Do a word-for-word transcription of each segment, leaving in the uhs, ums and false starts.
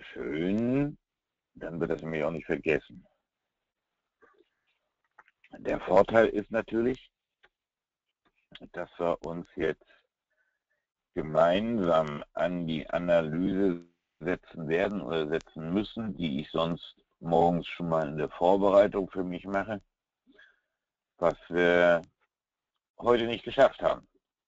Schön, dann wird das nämlich auch nicht vergessen. Der Vorteil ist natürlich, dass wir uns jetzt gemeinsam an die Analyse setzen werden oder setzen müssen, die ich sonst morgens schon mal in der Vorbereitung für mich mache, was wir heute nicht geschafft haben.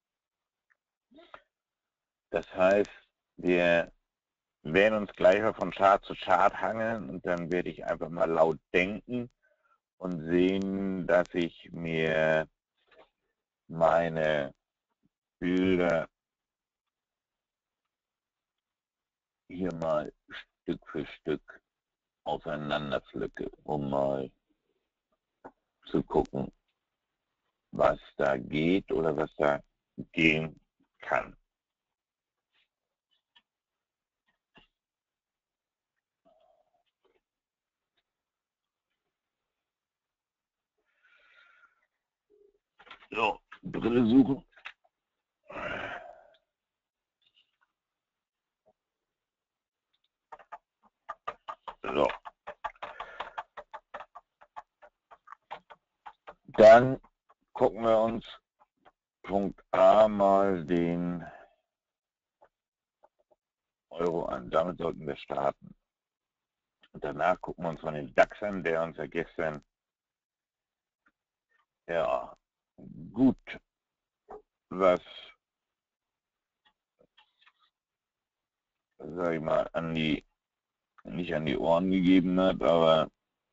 Das heißt, wir werden uns gleich mal von Chart zu Chart hangeln und dann werde ich einfach mal laut denken und sehen, dass ich mir meine Bilder hier mal Stück für Stück auseinander pflücke, um mal zu gucken, was da geht oder was da gehen kann. So, Brille suchen. So. Dann gucken wir uns Punkt A mal den Euro an. Damit sollten wir starten. Und danach gucken wir uns mal den DAX an, der uns ja gestern ja gut was, sag ich mal, an die, nicht an die Ohren gegeben hat, aber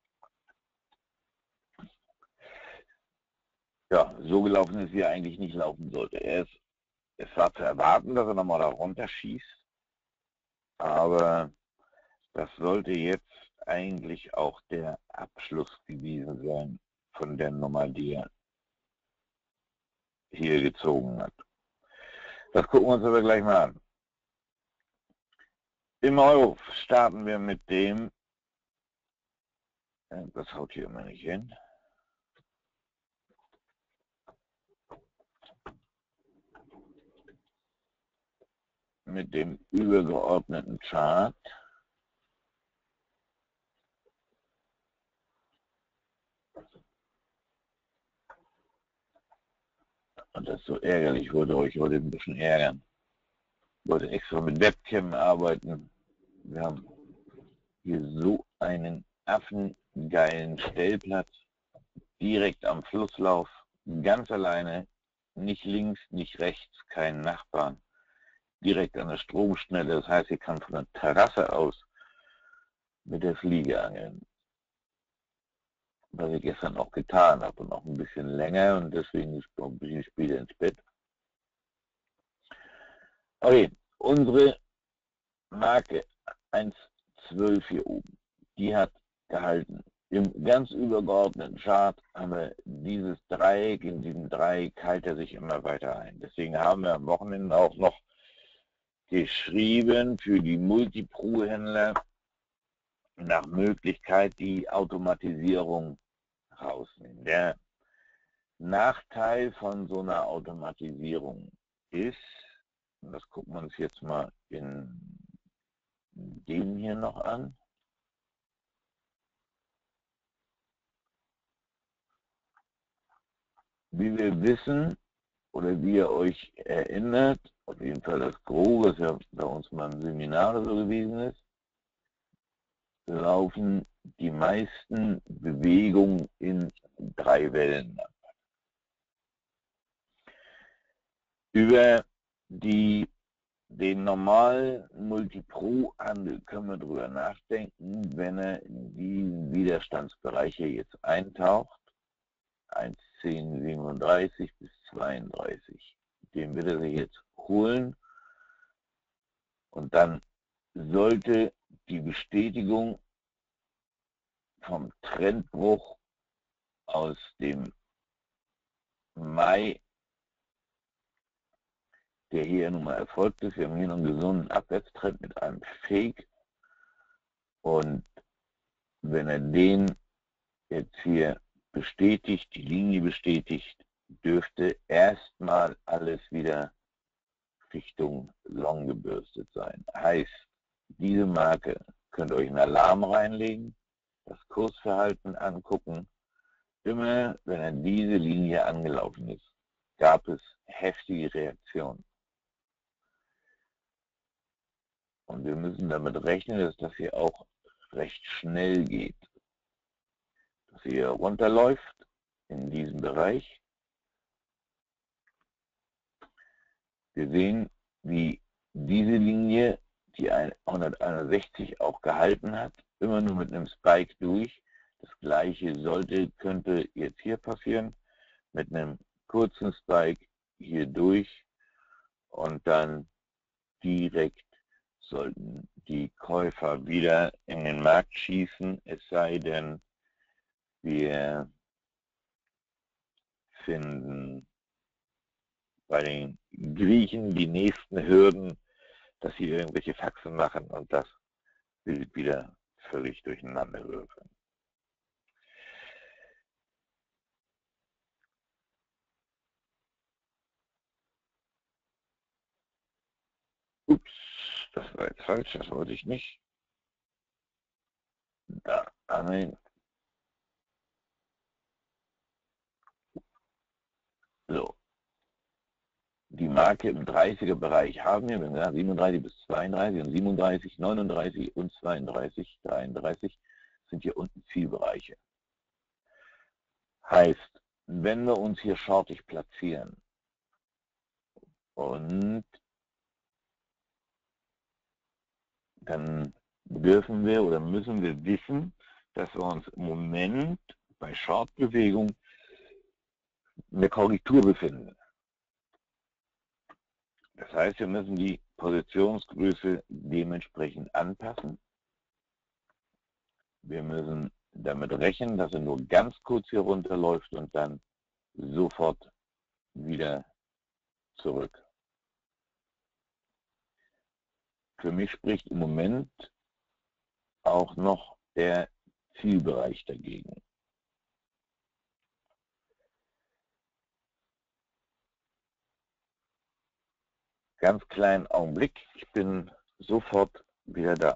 ja, so gelaufen ist, wie er eigentlich nicht laufen sollte. Er ist, es war zu erwarten, dass er nochmal da runter schießt, aber das sollte jetzt eigentlich auch der Abschluss gewesen sein von der Nummer, die er hier gezogen hat. Das gucken wir uns aber gleich mal an. Im Euro starten wir mit dem, das haut hier immer nicht hin, mit dem übergeordneten Chart. Und das ist so ärgerlich, ich wollte euch heute ein bisschen ärgern. Ich wollte extra mit Webcam arbeiten. Wir haben hier so einen affengeilen Stellplatz, direkt am Flusslauf, ganz alleine, nicht links, nicht rechts, keinen Nachbarn, direkt an der Stromschnelle. Das heißt, ich kann von der Terrasse aus mit der Fliege angeln. Was ich gestern auch getan habe und auch ein bisschen länger und deswegen ist es ein bisschen später ins Bett. Okay, unsere Marke eins Komma zwölf hier oben, die hat gehalten. Im ganz übergeordneten Chart haben wir dieses Dreieck, in diesem Dreieck hält er sich immer weiter ein. Deswegen haben wir am Wochenende auch noch geschrieben für die Multipro-Händler nach Möglichkeit die Automatisierung rausnehmen. Der Nachteil von so einer Automatisierung ist, und das gucken wir uns jetzt mal in dem hier noch an, wie wir wissen oder wie ihr euch erinnert, auf jeden Fall das Grobe, was ja bei uns mal im Seminar so gewesen ist, laufen die meisten Bewegungen in drei Wellen ab. Über die, den normalen Multipro-Handel können wir drüber nachdenken, wenn er in diesen Widerstandsbereich hier jetzt eintaucht, eins Komma zehn siebenunddreißig bis zweiunddreißig. Den wird er sich jetzt holen und dann sollte die Bestätigung vom Trendbruch aus dem Mai, der hier nun mal erfolgt ist, wir haben hier noch einen gesunden Abwärtstrend mit einem Fake und wenn er den jetzt hier bestätigt, die Linie bestätigt, dürfte erstmal alles wieder Richtung Long gebürstet sein. Heißt, diese Marke, könnt ihr euch einen Alarm reinlegen, das Kursverhalten angucken. Immer wenn er diese Linie angelaufen ist, gab es heftige Reaktionen. Und wir müssen damit rechnen, dass das hier auch recht schnell geht. Dass hier runterläuft in diesem Bereich. Wir sehen, wie diese Linie, die hunderteinundsechzig auch gehalten hat, immer nur mit einem Spike durch. Das gleiche sollte, könnte jetzt hier passieren, mit einem kurzen Spike hier durch und dann direkt sollten die Käufer wieder in den Markt schießen, es sei denn, wir finden bei den Griechen die nächsten Hürden, dass sie irgendwelche Faxen machen und das Bild wieder völlig durcheinander würfeln. Ups, das war jetzt falsch, das wollte ich nicht. Da, nein. So. Die Marke im dreißiger Bereich haben wir, wenn wir siebenunddreißig bis zweiunddreißig und siebenunddreißig, neununddreißig und zweiunddreißig, dreiunddreißig sind hier unten Zielbereiche. Heißt, wenn wir uns hier shortig platzieren und dann dürfen wir oder müssen wir wissen, dass wir uns im Moment bei Short-Bewegung in der Korrektur befinden. Das heißt, wir müssen die Positionsgröße dementsprechend anpassen. Wir müssen damit rechnen, dass er nur ganz kurz hier runterläuft und dann sofort wieder zurück. Für mich spricht im Moment auch noch der Zielbereich dagegen. Ganz kleinen Augenblick, ich bin sofort wieder da.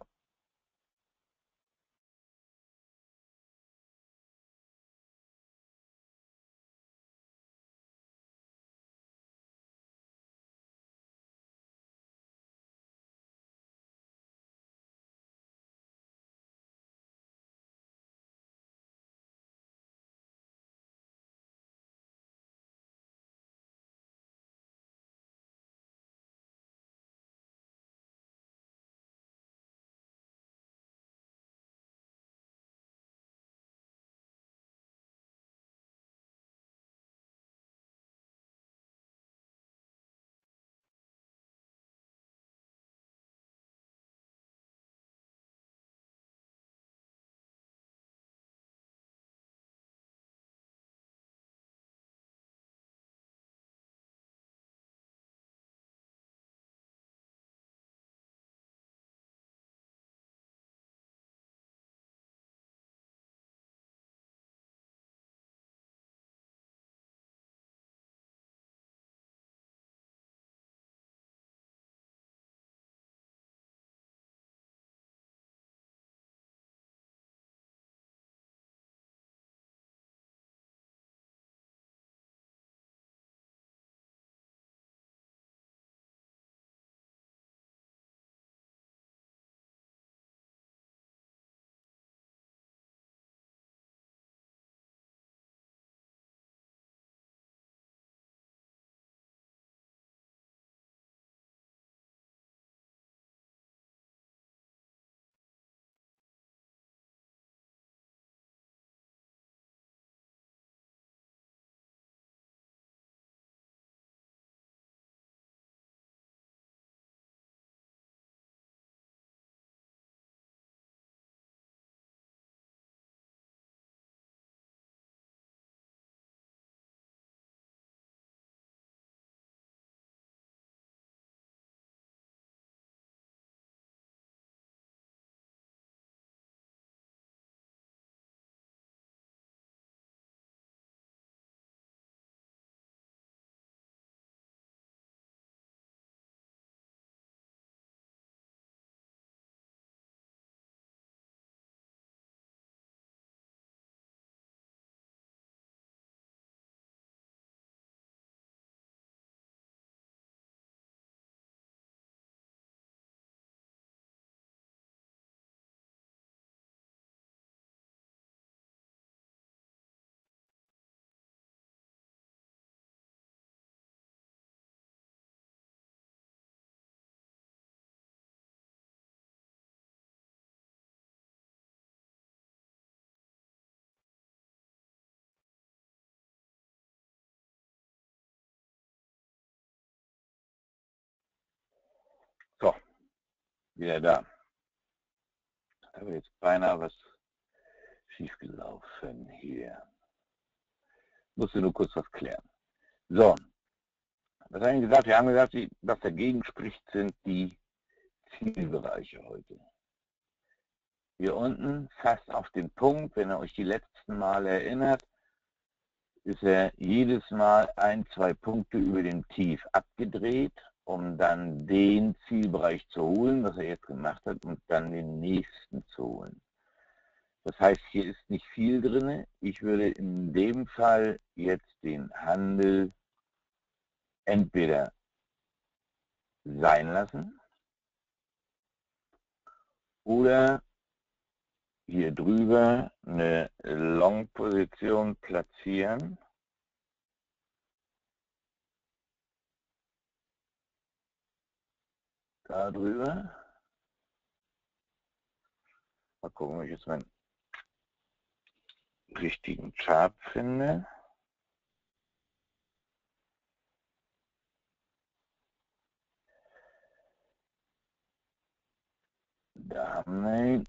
wieder da. Da habe jetzt beinahe was schiefgelaufen hier. Musste nur kurz was klären. So, was haben wir gesagt? Wir haben gesagt, was dagegen spricht, sind die Zielbereiche heute. Hier unten, fast auf den Punkt, wenn ihr euch die letzten Male erinnert, ist er jedes Mal ein, zwei Punkte über dem Tief abgedreht, um dann den Zielbereich zu holen, was er jetzt gemacht hat, und dann den nächsten zu holen. Das heißt, hier ist nicht viel drin. Ich würde in dem Fall jetzt den Handel entweder sein lassen oder hier drüber eine Long-Position platzieren. Da drüber. Mal gucken, ob ich jetzt meinen richtigen Chart finde. Da haben wir ihn.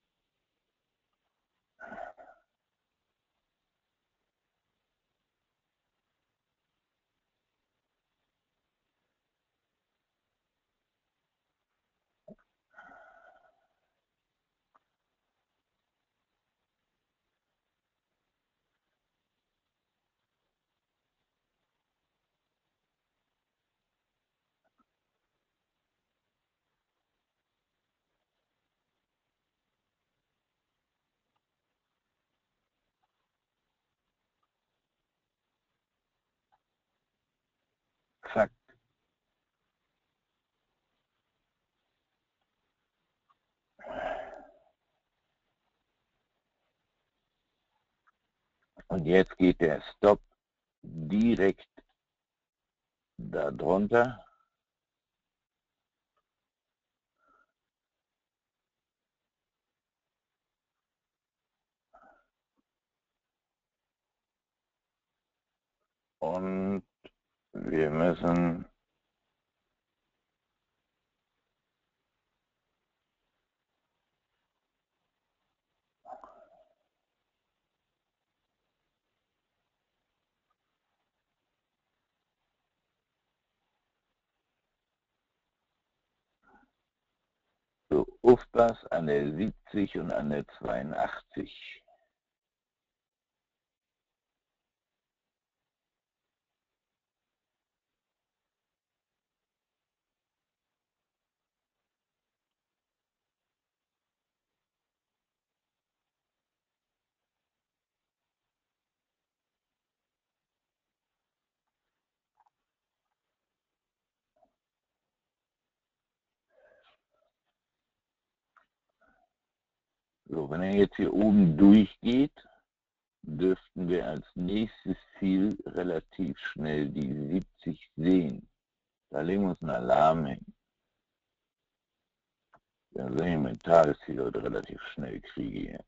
Zack. Und jetzt geht der Stop direkt darunter. Und wir müssen so aufpassen an der siebzig und an der zweiundachtzig. So, wenn er jetzt hier oben durchgeht, dürften wir als nächstes Ziel relativ schnell die siebzig sehen. Da legen wir uns einen Alarm hin. Dann sehen wir mein Tagesziel heute relativ schnell kriege hier.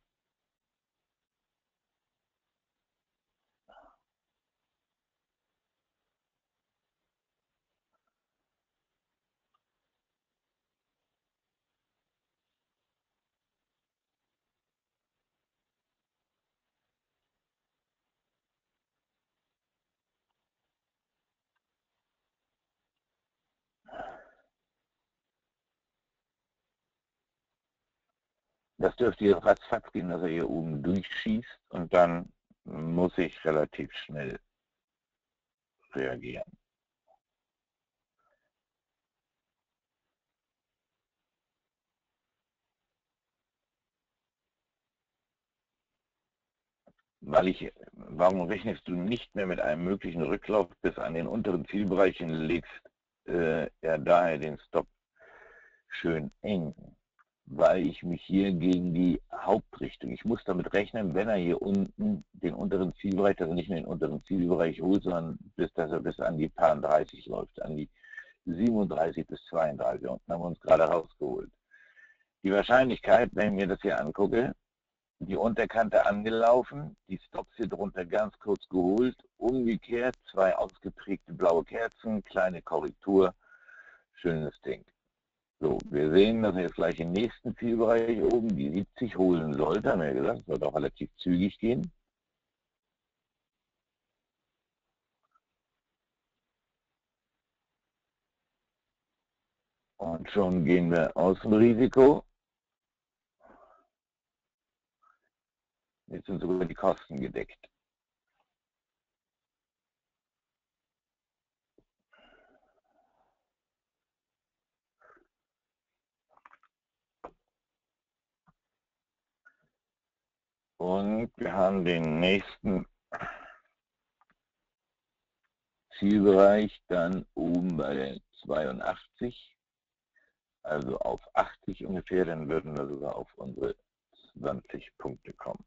Das dürfte hier ratzfatz gehen, dass er hier oben durchschießt und dann muss ich relativ schnell reagieren. Weil ich, warum rechnest du nicht mehr mit einem möglichen Rücklauf bis an den unteren Zielbereich und legst äh, ja daher den Stop schön eng? Weil ich mich hier gegen die Hauptrichtung, ich muss damit rechnen, wenn er hier unten den unteren Zielbereich, dass er nicht mehr den unteren Zielbereich holt, sondern bis, dass er bis an die paar dreißig läuft, an die siebenunddreißig bis zweiunddreißig. Unten haben wir uns gerade rausgeholt. Die Wahrscheinlichkeit, wenn ich mir das hier angucke, die Unterkante angelaufen, die Stops hier drunter ganz kurz geholt, umgekehrt, zwei ausgeprägte blaue Kerzen, kleine Korrektur, schönes Ding. So, wir sehen, dass er jetzt gleich den nächsten Zielbereich oben, die siebzig, holen sollte. Haben wir ja gesagt, das sollte auch relativ zügig gehen. Und schon gehen wir aus dem Risiko. Jetzt sind sogar die Kosten gedeckt. Und wir haben den nächsten Zielbereich dann oben bei der zweiundachtzig, also auf achtzig ungefähr, dann würden wir sogar auf unsere zwanzig Punkte kommen.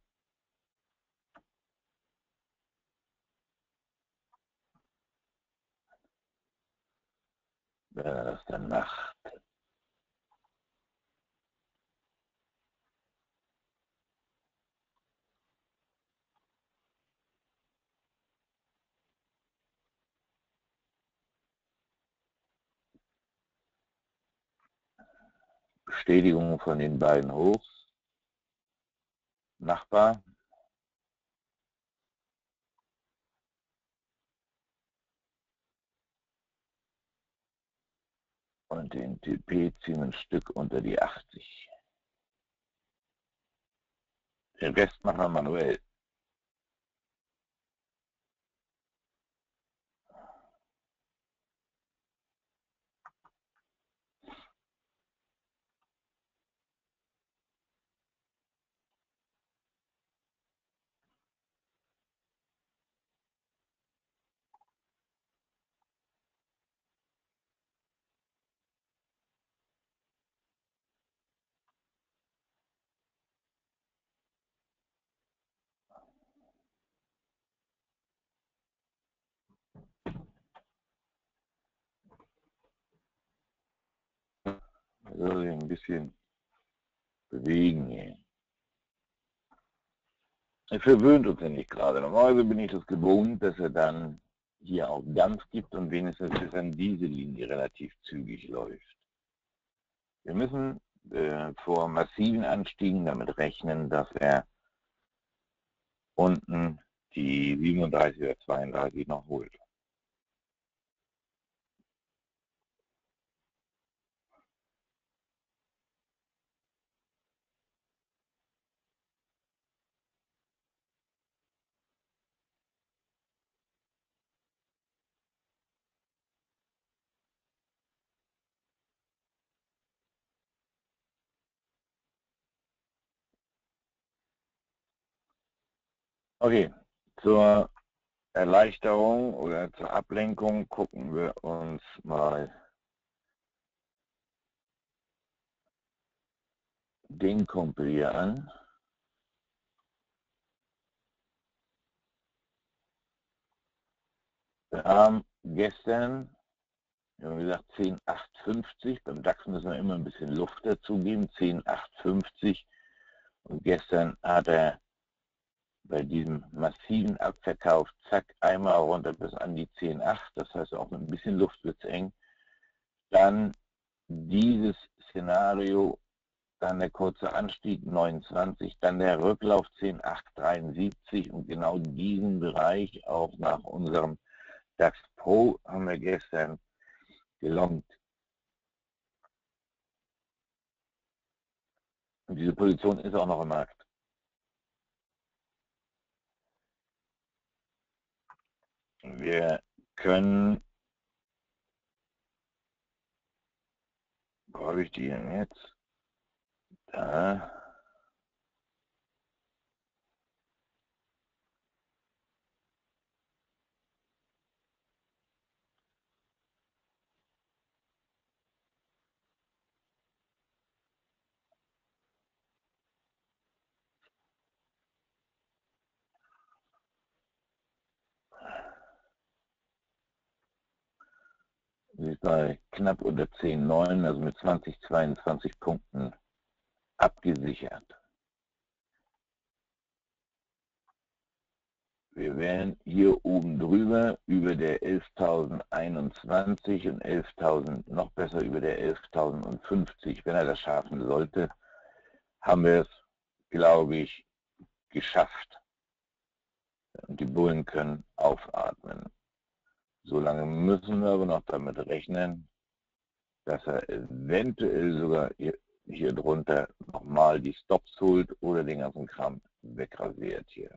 Wenn er das dann macht. Bestätigung von den beiden Hochs. Nachbar. Und den T P ziehen wir ein Stück unter die achtzig. Den Rest machen wir manuell. Also ein bisschen bewegen hier. Er verwöhnt uns ja nicht gerade. Normalerweise bin ich das gewohnt, dass er dann hier auch ganz gibt und wenigstens bis an diese Linie relativ zügig läuft. Wir müssen äh, vor massiven Anstiegen damit rechnen, dass er unten die siebenunddreißig oder zweiunddreißig noch holt. Okay, zur Erleichterung oder zur Ablenkung gucken wir uns mal den Kumpel hier an. Wir haben gestern, wir haben gesagt zehn Komma achtundfünfzig, beim DAX müssen wir immer ein bisschen Luft dazugeben, zehn Komma achtundfünfzig, und gestern hat er bei diesem massiven Abverkauf, zack, einmal runter bis an die zehn Komma acht, das heißt auch mit ein bisschen Luft wird es eng. Dann dieses Szenario, dann der kurze Anstieg neunundzwanzig, dann der Rücklauf zehn Komma achthundertdreiundsiebzig und genau diesen Bereich auch nach unserem DAX Pro haben wir gestern gelongt. Und diese Position ist auch noch im Markt. Wir können, wo habe ich die denn jetzt? Da. Sie ist bei knapp unter zehn Komma neun, also mit zwanzig, zweiundzwanzig Punkten abgesichert. Wir wären hier oben drüber über der elftausendeinundzwanzig und elftausend, noch besser über der elftausendfünfzig. Wenn er das schaffen sollte, haben wir es, glaube ich, geschafft. Und die Bullen können aufatmen. Solange müssen wir aber noch damit rechnen, dass er eventuell sogar hier, hier drunter nochmal die Stops holt oder den ganzen Kram wegrasiert hier.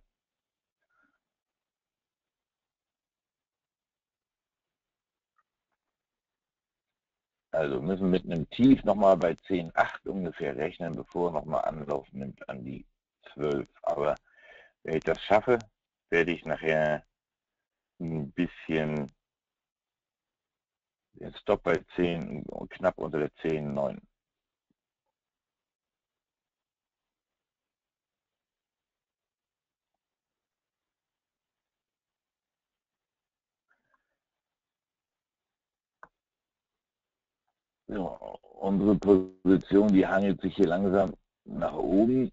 Also müssen mit einem Tief nochmal bei zehn Komma acht ungefähr rechnen, bevor er nochmal Anlauf nimmt an die zwölf. Aber wenn ich das schaffe, werde ich nachher ein bisschen den Stop bei zehn, knapp unter der zehn Komma neun. So, unsere Position, die hangelt sich hier langsam nach oben.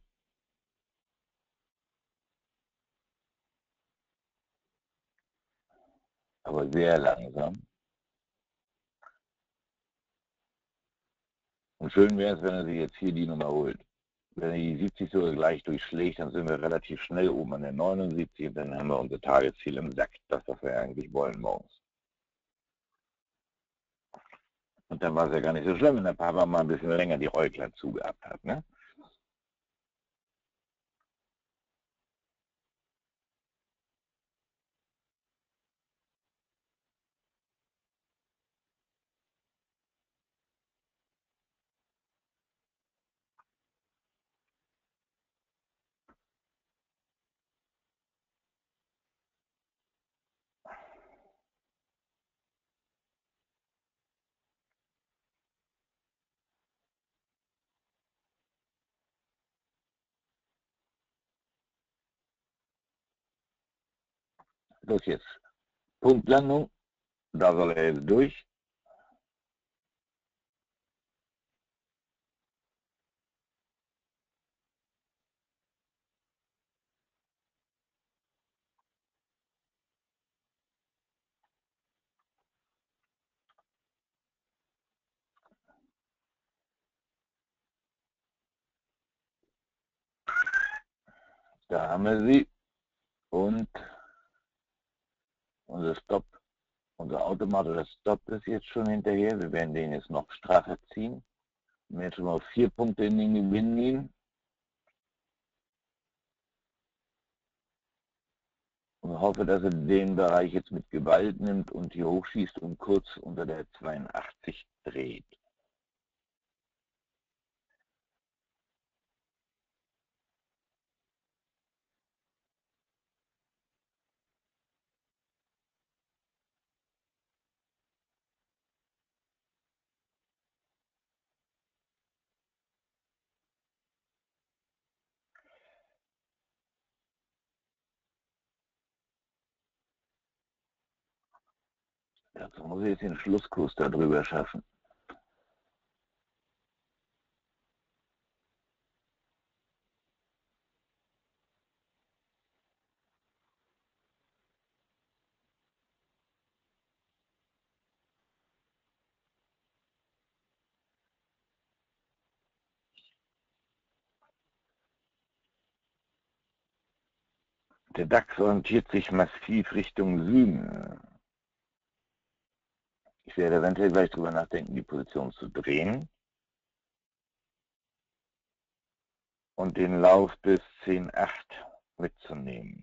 Aber sehr langsam. Und schön wäre es, wenn er sich jetzt hier die Nummer holt. Wenn er die siebzig sogar gleich durchschlägt, dann sind wir relativ schnell oben an der neunundsiebzig und dann haben wir unser Tagesziel im Sack. Das, was wir eigentlich wollen morgens. Und dann war es ja gar nicht so schlimm, wenn der Papa mal ein bisschen länger die Räugler zugehabt hat. Ne? Los jetzt. Punktlandung. Da soll er jetzt durch. Da haben wir sie. Und unser Stop, unser Automat oder Stop ist jetzt schon hinterher. Wir werden den jetzt noch straffer ziehen. Wir werden schon mal vier Punkte in den Gewinn nehmen. Und hoffe, dass er den Bereich jetzt mit Gewalt nimmt und hier hochschießt und kurz unter der zweiundachtzig dreht. Dazu muss ich jetzt den Schlusskurs darüber schaffen. Der DAX orientiert sich massiv Richtung Süden. Ich werde eventuell gleich darüber nachdenken, die Position zu drehen und den Lauf bis zehn Komma acht mitzunehmen.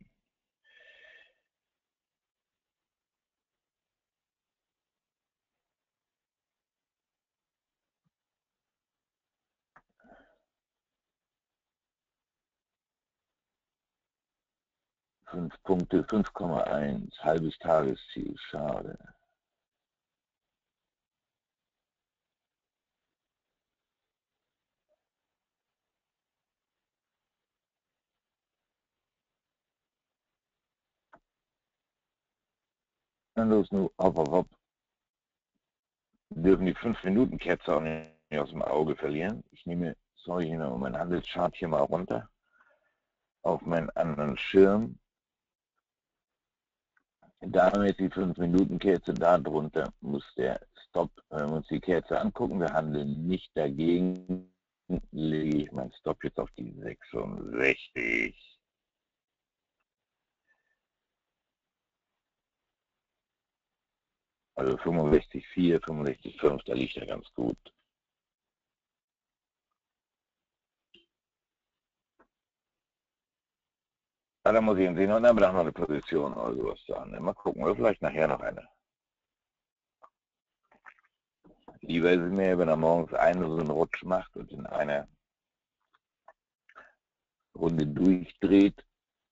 fünf Punkte, fünf Komma eins, halbes Tagesziel, schade. Dann los, nur hopp, hopp, hopp. Wir dürfen die fünf Minuten Kerze auch nicht aus dem Auge verlieren. Ich nehme, sorry, ich nehme meinen Handelschart hier mal runter auf meinen anderen Schirm. Damit die fünf Minuten Kerze, darunter muss der Stop, wenn wir uns die Kerze angucken, wir handeln nicht dagegen, lege ich meinen Stop jetzt auf die sechsundsechzig. Also fünfundsechzig Komma vier, fünfundsechzig Komma fünf, da liegt er ganz gut. Ja, dann muss ich ihn sehen und dann noch eine Position oder sowas sagen. Mal gucken, oder vielleicht nachher noch eine. Lieber ist es mir, wenn er morgens einen so einen Rutsch macht und in einer Runde durchdreht.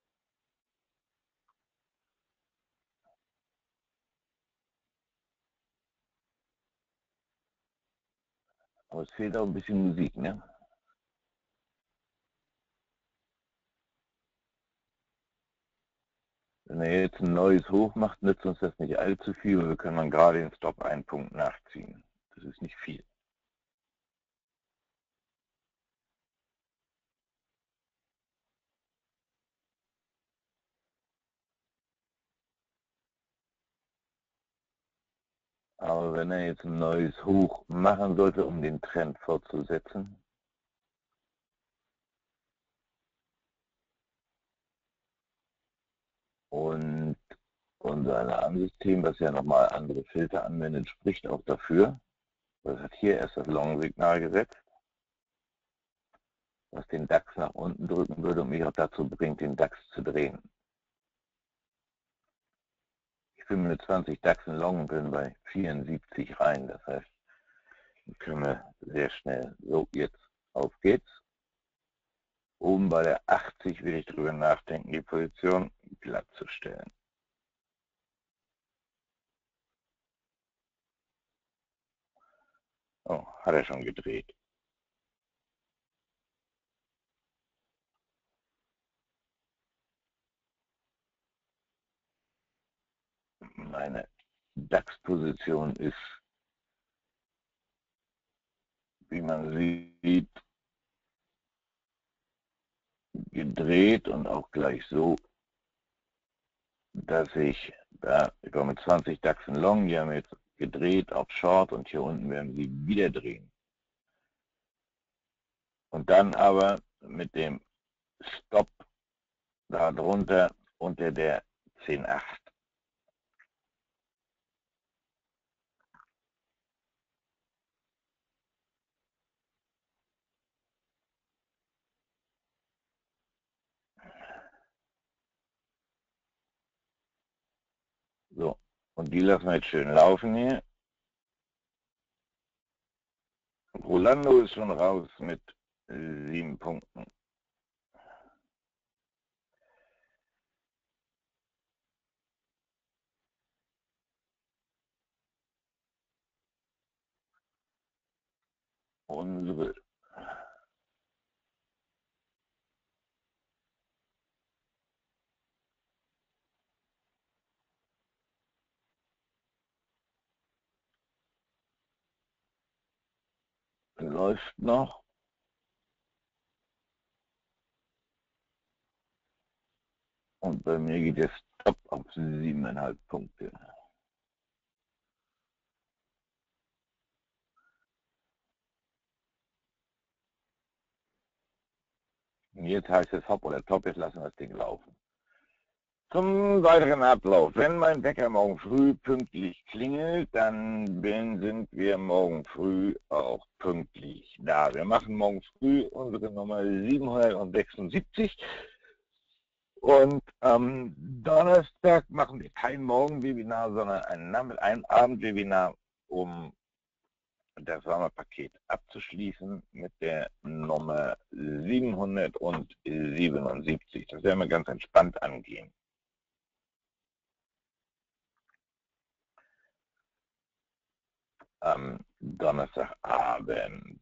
Aber es fehlt auch ein bisschen Musik, ne? Wenn er jetzt ein neues Hoch macht, nützt uns das nicht allzu viel, weil wir können dann gerade den Stop einen Punkt nachziehen. Das ist nicht viel. Aber wenn er jetzt ein neues Hoch machen sollte, um den Trend fortzusetzen, und unser Alarmsystem, was ja nochmal andere Filter anwendet, spricht auch dafür, das hat hier erst das Long-Signal gesetzt, was den DAX nach unten drücken würde und mich auch dazu bringt, den DAX zu drehen. Ich bin mit zwanzig DAXen Long und bin bei vierundsiebzig rein, das heißt, können wir sehr schnell, so jetzt auf geht's. Oben bei der achtzig will ich drüber nachdenken, die Position glatt zu stellen. Oh, hat er schon gedreht. Meine DAX-Position ist, wie man sieht, gedreht und auch gleich so, dass ich, da, ich war mit zwanzig DAXen Long, die haben jetzt gedreht auf Short und hier unten werden sie wieder drehen. Und dann aber mit dem Stop darunter unter der zehn Komma acht. So, und die lassen wir jetzt schön laufen hier. Rolando ist schon raus mit sieben Punkten. Unsere läuft noch. Und bei mir geht der Stop auf siebeneinhalb Punkte. Und jetzt heißt es Hop oder Top, jetzt lassen wir das Ding laufen. Zum weiteren Ablauf. Wenn mein Wecker morgen früh pünktlich klingelt, dann sind wir morgen früh auch pünktlich da. Wir machen morgen früh unsere Nummer siebenhundertsechsundsiebzig. Und am Donnerstag machen wir kein Morgenwebinar, sondern ein, ein Abendwebinar, um das Sommerpaket abzuschließen mit der Nummer siebenhundertsiebenundsiebzig. Das werden wir ganz entspannt angehen. Am Donnerstagabend.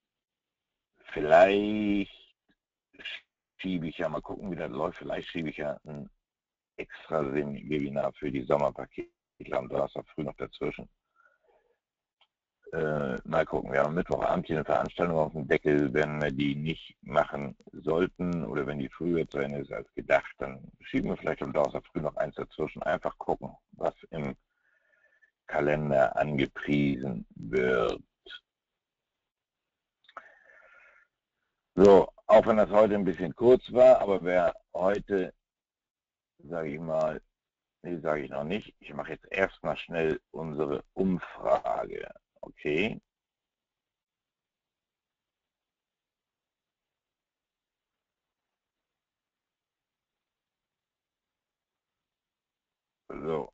Vielleicht schiebe ich ja, mal gucken, wie das läuft, vielleicht schiebe ich ja ein extra Webinar für die Sommerpakete am Donnerstag früh noch dazwischen. äh, mal gucken, wir haben am Mittwochabend hier eine Veranstaltung auf dem Deckel. Wenn wir die nicht machen sollten oder wenn die früher zu Ende ist als gedacht, dann schieben wir vielleicht am Donnerstag früh noch eins dazwischen. Einfach gucken, was im Kalender angepriesen wird. So, auch wenn das heute ein bisschen kurz war, aber wer heute, sage ich mal, nee, sage ich noch nicht, ich mache jetzt erstmal schnell unsere Umfrage, okay? So.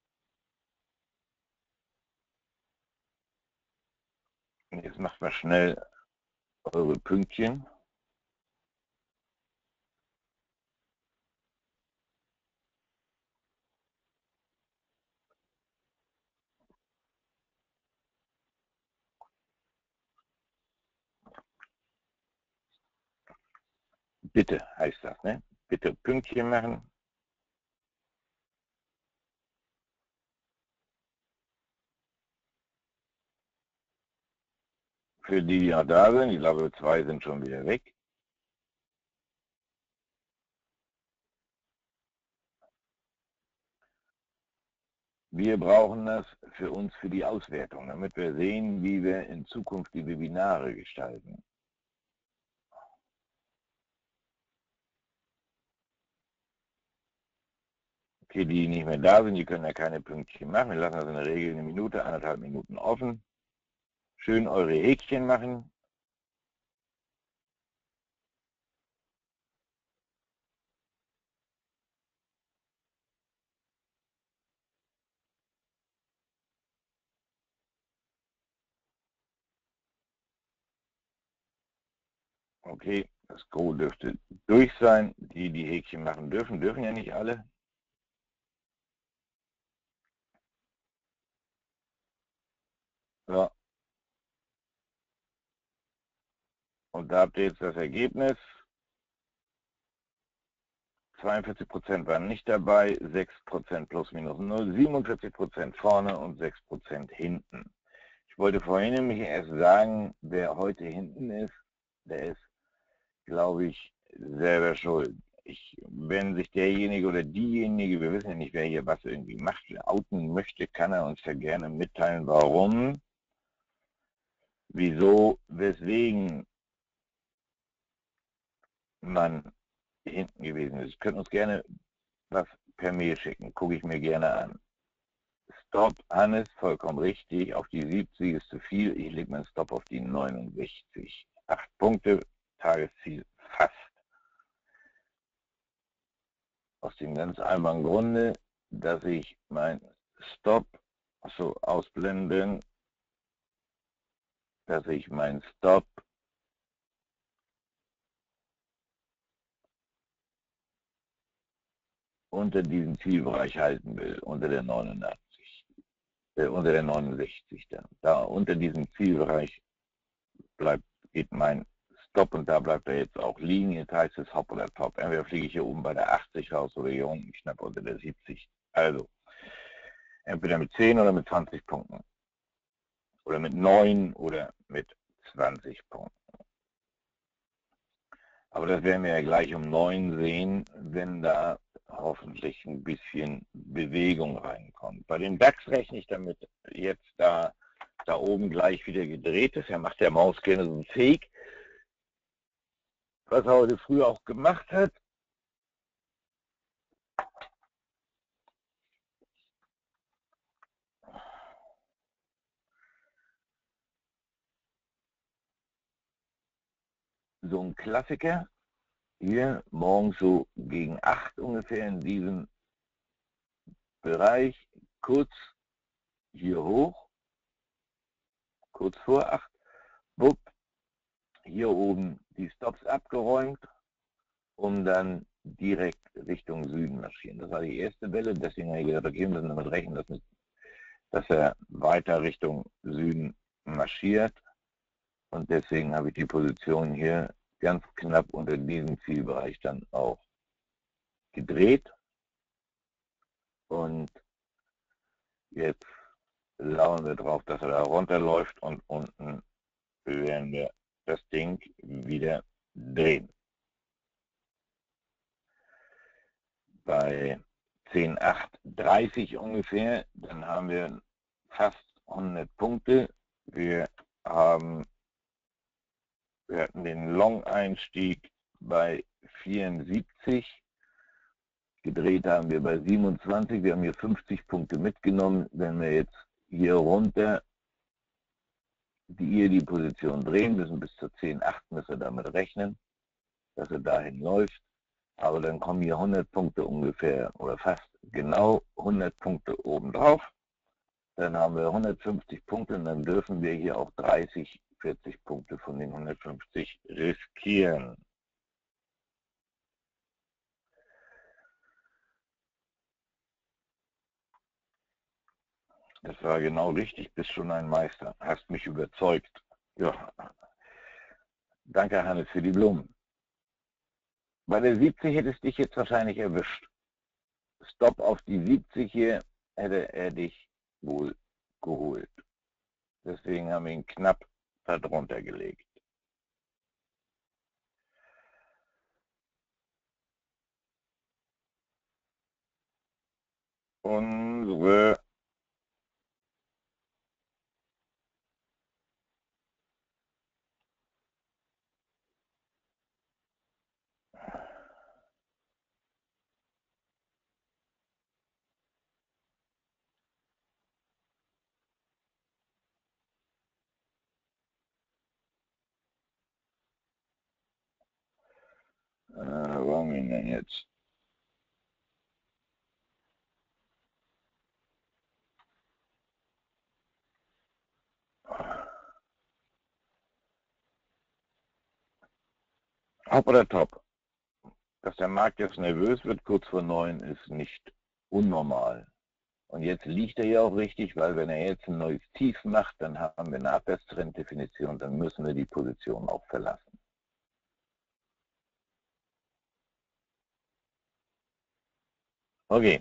Jetzt macht mal schnell eure Pünktchen. Bitte heißt das, ne? Bitte Pünktchen machen. Für die, die noch da sind, ich glaube, zwei sind schon wieder weg. Wir brauchen das für uns für die Auswertung, damit wir sehen, wie wir in Zukunft die Webinare gestalten. Okay, die nicht mehr da sind, die können ja keine Pünktchen machen. Wir lassen das in der Regel eine Minute, anderthalb Minuten offen. Schön eure Häkchen machen. Okay, das Go dürfte durch sein. Die, die Häkchen machen dürfen, dürfen ja nicht alle. So. Und da habt ihr jetzt das Ergebnis. zweiundvierzig Prozent waren nicht dabei, sechs Prozent plus minus null, siebenundvierzig Prozent vorne und sechs Prozent hinten. Ich wollte vorhin nämlich erst sagen, wer heute hinten ist, der ist, glaube ich, selber schuld. Ich, wenn sich derjenige oder diejenige, wir wissen ja nicht, wer hier was irgendwie macht, outen möchte, kann er uns ja gerne mitteilen, warum, wieso, weswegen man hinten gewesen ist. Könnt uns gerne was per Mail schicken, gucke ich mir gerne an. Stop, Hannes, vollkommen richtig, auf die siebzig ist zu viel, ich lege meinen Stop auf die neunundsechzig. Acht Punkte, Tagesziel fast. Aus dem ganz einfachen Grunde, dass ich mein Stop, achso, ausblenden, dass ich mein Stop unter diesem Zielbereich halten will, unter der neunundachtzig, äh, unter der neunundsechzig dann. Da unter diesem Zielbereich bleibt, geht mein Stop und da bleibt er jetzt auch liegen. Jetzt heißt es Hop oder Top. Entweder fliege ich hier oben bei der achtzig raus oder hier unten knapp unter der siebzig. Also, entweder mit zehn oder mit zwanzig Punkten. Oder mit neun oder mit zwanzig Punkten. Aber das werden wir ja gleich um neun sehen, wenn da hoffentlich ein bisschen Bewegung reinkommt. Bei den DAX rechne ich damit jetzt da, da oben gleich wieder gedreht ist. Er macht der Maus gerne so ein Fake, was er heute früh auch gemacht hat. So ein Klassiker, hier morgens so gegen acht ungefähr in diesem Bereich, kurz hier hoch, kurz vor acht, bupp, hier oben die Stops abgeräumt, um dann direkt Richtung Süden marschieren. Das war die erste Welle, deswegen habe ich gesagt, okay, wir müssen damit rechnen, dass, dass er weiter Richtung Süden marschiert. Und deswegen habe ich die Position hier ganz knapp unter diesem Zielbereich dann auch gedreht. Und jetzt lauern wir drauf, dass er da runterläuft und unten werden wir das Ding wieder drehen. Bei zehn Komma acht dreißig ungefähr, dann haben wir fast hundert Punkte. Wir haben wir hatten den Long-Einstieg bei vierundsiebzig, gedreht haben wir bei siebenundzwanzig, wir haben hier fünfzig Punkte mitgenommen. Wenn wir jetzt hier runter die hier die Position drehen müssen, bis zur zehn Komma acht müssen wir damit rechnen, dass er dahin läuft. Aber dann kommen hier hundert Punkte ungefähr oder fast genau hundert Punkte obendrauf. Dann haben wir hundertfünfzig Punkte und dann dürfen wir hier auch dreißig, vierzig Punkte von den hundertfünfzig riskieren. Das war genau richtig, bist schon ein Meister. Hast mich überzeugt. Ja. Danke, Hannes, für die Blumen. Bei der siebzig hätte es dich jetzt wahrscheinlich erwischt. Stopp auf die siebzig hier hätte er dich wohl geholt. Deswegen haben wir ihn knapp darunter gelegt. Unsere äh, wo haben wir ihn denn jetzt? Hopp oder top? Dass der Markt jetzt nervös wird, kurz vor neun, ist nicht unnormal. Und jetzt liegt er ja auch richtig, weil wenn er jetzt ein neues Tief macht, dann haben wir eine Abwärtstrenddefinition, dann müssen wir die Position auch verlassen. Okay.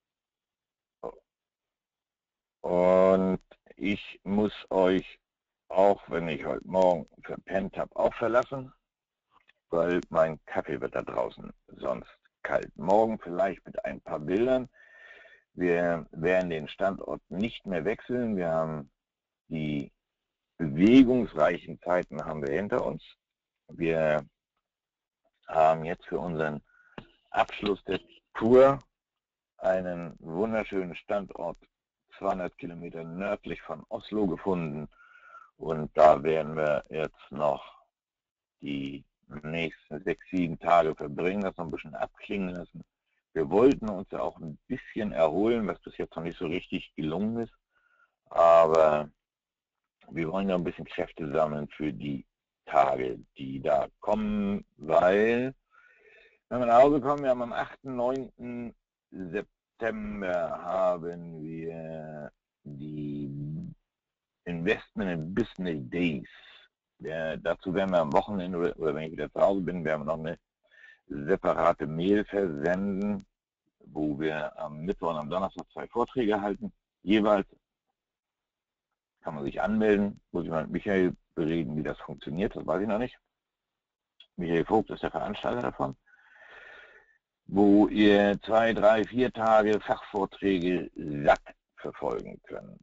Und ich muss euch, auch wenn ich heute Morgen verpennt habe, auch verlassen, weil mein Kaffee wird da draußen sonst kalt. Morgen vielleicht mit ein paar Bildern. Wir werden den Standort nicht mehr wechseln. Wir haben die bewegungsreichen Zeiten haben wir hinter uns. Wir haben jetzt für unseren Abschluss der Tour einen wunderschönen Standort zweihundert Kilometer nördlich von Oslo gefunden. Und da werden wir jetzt noch die nächsten sechs, sieben Tage verbringen, das noch ein bisschen abklingen lassen. Wir wollten uns ja auch ein bisschen erholen, was bis jetzt noch nicht so richtig gelungen ist. Aber wir wollen ja ein bisschen Kräfte sammeln für die Tage, die da kommen, weil, wenn wir nach Hause kommen, wir haben am achten, neunten September haben wir die Investment in Business Days. Ja, dazu werden wir am Wochenende oder, oder wenn ich wieder zu Hause bin, werden wir noch eine separate Mail versenden, wo wir am Mittwoch und am Donnerstag zwei Vorträge halten. Jeweils kann man sich anmelden, muss ich mal mit Michael bereden, wie das funktioniert, das weiß ich noch nicht. Michael Vogt ist der Veranstalter davon, wo ihr zwei, drei, vier Tage Fachvorträge satt verfolgen könnt.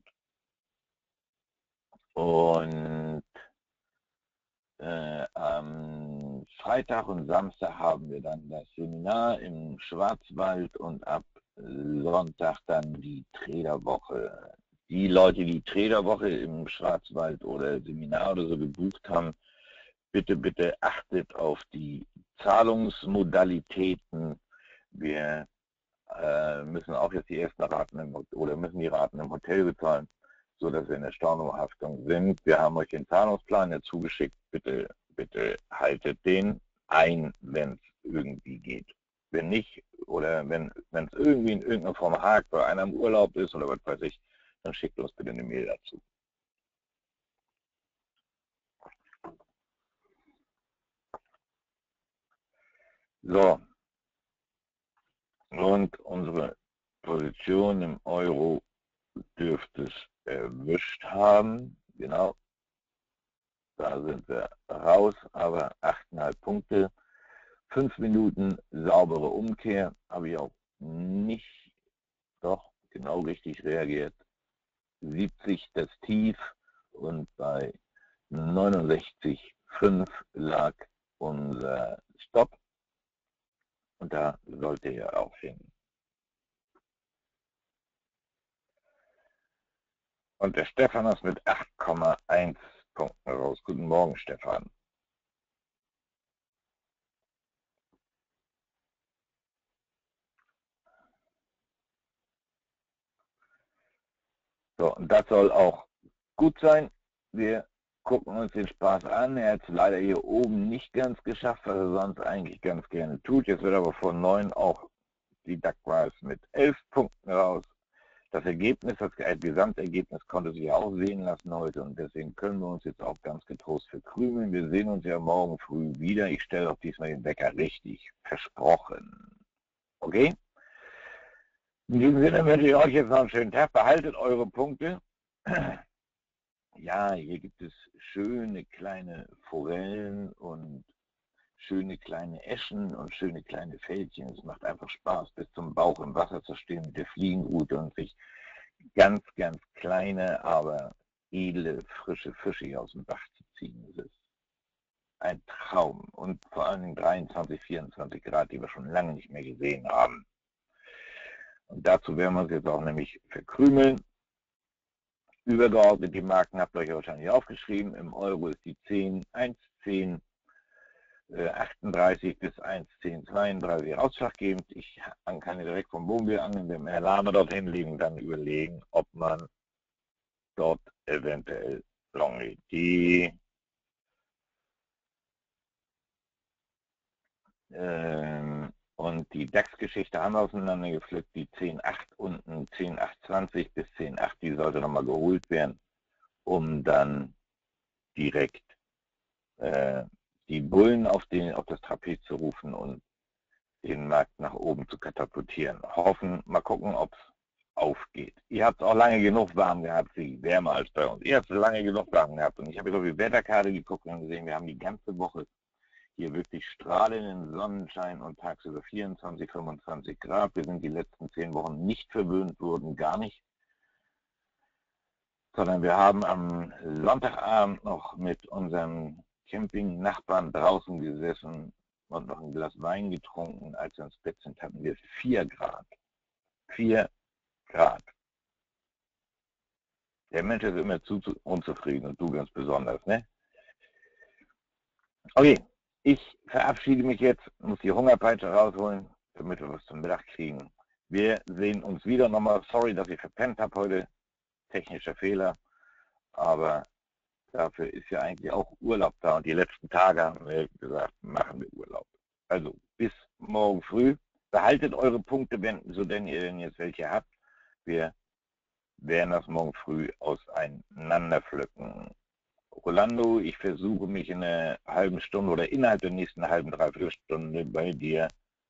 Und äh, am Freitag und Samstag haben wir dann das Seminar im Schwarzwald und ab Sonntag dann die Traderwoche. Die Leute, die Traderwoche im Schwarzwald oder Seminar oder so gebucht haben, bitte, bitte achtet auf die Zahlungsmodalitäten. Wir äh, müssen auch jetzt die ersten Raten im, oder müssen die Raten im Hotel bezahlen, sodass wir in der Stornohaftung sind. Wir haben euch den Zahlungsplan ja zugeschickt. Bitte, bitte haltet den ein, wenn es irgendwie geht. Wenn nicht, oder wenn es irgendwie in irgendeiner Form hakt, weil einer im Urlaub ist oder was weiß ich, dann schickt uns bitte eine Mail dazu. So, und unsere Position im Euro dürfte es erwischt haben. Genau, da sind wir raus, aber acht Komma fünf Punkte. fünf Minuten saubere Umkehr, habe ich auch nicht, doch genau richtig reagiert. siebzig das Tief und bei neunundsechzig Komma fünf lag unser Stopp und da sollte er auch hin. Und der Stefan ist mit acht Komma eins Punkten raus. Guten Morgen, Stefan. So, und das soll auch gut sein. Wir gucken uns den Spaß an. Er hat es leider hier oben nicht ganz geschafft, was er sonst eigentlich ganz gerne tut. Jetzt wird aber von neun auch die Duck Price mit elf Punkten raus. Das Ergebnis, das Gesamtergebnis konnte sich auch sehen lassen heute und deswegen können wir uns jetzt auch ganz getrost verkrümeln. Wir sehen uns ja morgen früh wieder. Ich stelle auch diesmal den Wecker richtig. Versprochen. Okay? In diesem Sinne wünsche ich euch jetzt noch einen schönen Tag. Behaltet eure Punkte. Ja, hier gibt es schöne kleine Forellen und schöne kleine Eschen und schöne kleine Fältchen. Es macht einfach Spaß, bis zum Bauch im Wasser zu stehen mit der Fliegenrute und sich ganz, ganz kleine, aber edle, frische Fische aus dem Bach zu ziehen. Das ist ein Traum und vor allem dreiundzwanzig, vierundzwanzig Grad, die wir schon lange nicht mehr gesehen haben. Und dazu werden wir uns jetzt auch nämlich verkrümeln. Übergeordnet die Marken habt ihr euch wahrscheinlich aufgeschrieben. Im Euro ist die zehn, eins, zehn, achtunddreißig bis eins, zehn, zweiunddreißig ausschlaggebend. Ich kann direkt vom Wohnmobil angeln, dem Herrn Lahme dorthin liegen, dann überlegen, ob man dort eventuell long geht. Die ähm, und die DAX-Geschichte haben wir auseinandergepflückt, die zehn Komma acht unten, zehn Komma acht zwanzig bis zehn Komma acht, die sollte nochmal geholt werden, um dann direkt äh, die Bullen auf, den, auf das Trapez zu rufen und den Markt nach oben zu katapultieren. Hoffen, mal gucken, ob es aufgeht. Ihr habt es auch lange genug warm gehabt, sie wärmer als bei uns. Ihr habt es lange genug warm gehabt und ich habe jetzt auf die Wetterkarte geguckt und gesehen, wir haben die ganze Woche hier wirklich strahlenden Sonnenschein und tagsüber vierundzwanzig, fünfundzwanzig Grad. Wir sind die letzten zehn Wochen nicht verwöhnt worden, gar nicht. Sondern wir haben am Sonntagabend noch mit unserem Camping-Nachbarn draußen gesessen und noch ein Glas Wein getrunken. Als wir ins Bett sind, hatten wir vier Grad. vier Grad. Der Mensch ist immer zu, zu unzufrieden und du ganz besonders, ne? Okay, ich verabschiede mich jetzt, muss die Hungerpeitsche rausholen, damit wir was zum Mittag kriegen. Wir sehen uns wieder nochmal. Sorry, dass ich verpennt habe heute. Technischer Fehler. Aber dafür ist ja eigentlich auch Urlaub da. Und die letzten Tage haben wir gesagt, machen wir Urlaub. Also bis morgen früh. Behaltet eure Punkte, wenn so denn ihr denn jetzt welche habt. Wir werden das morgen früh auseinanderpflücken. Rolando, ich versuche mich in einer halben Stunde oder innerhalb der nächsten halben, dreiviertel Stunde bei dir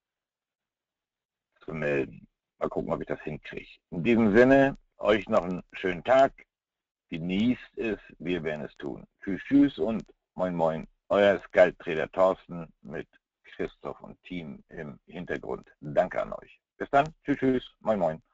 zu melden. Mal gucken, ob ich das hinkriege. In diesem Sinne, euch noch einen schönen Tag. Genießt es, wir werden es tun. Tschüss, tschüss und moin, moin. Euer Skype-Trader Thorsten mit Christoph und Team im Hintergrund. Danke an euch. Bis dann. Tschüss, tschüss. Moin, moin.